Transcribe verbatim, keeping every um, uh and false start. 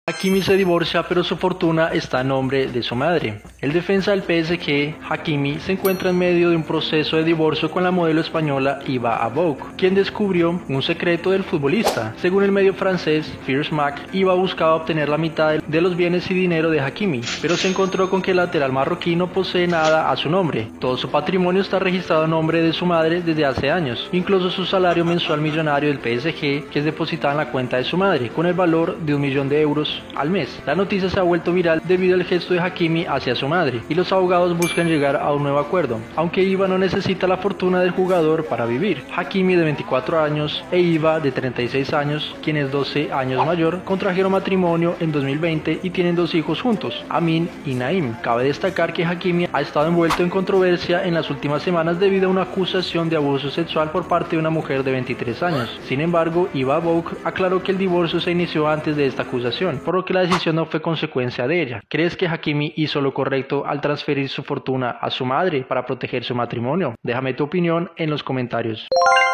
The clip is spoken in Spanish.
Hakimi se divorcia, pero su fortuna está a nombre de su madre. El defensa del P S G, Hakimi, se encuentra en medio de un proceso de divorcio con la modelo española Iva Abouk, quien descubrió un secreto del futbolista. Según el medio francés First Mac, Iva buscaba obtener la mitad de los bienes y dinero de Hakimi, pero se encontró con que el lateral marroquí no posee nada a su nombre. Todo su patrimonio está registrado a nombre de su madre desde hace años, incluso su salario mensual millonario del P S G, que es depositado en la cuenta de su madre, con el valor de un millón de euros al mes. La noticia se ha vuelto viral debido al gesto de Hakimi hacia su madre, y los abogados buscan llegar a un nuevo acuerdo, aunque Iva no necesita la fortuna del jugador para vivir. Hakimi, de veinticuatro años, e Iva, de treinta y seis años, quien es doce años mayor, contrajeron matrimonio en dos mil veinte y tienen dos hijos juntos, Amin y Naim. Cabe destacar que Hakimi ha estado envuelto en controversia en las últimas semanas debido a una acusación de abuso sexual por parte de una mujer de veintitrés años. Sin embargo, Iva Abouk aclaró que el divorcio se inició antes de esta acusación, por lo que la decisión no fue consecuencia de ella. ¿Crees que Hakimi hizo lo correcto al transferir su fortuna a su madre para proteger su matrimonio? Déjame tu opinión en los comentarios.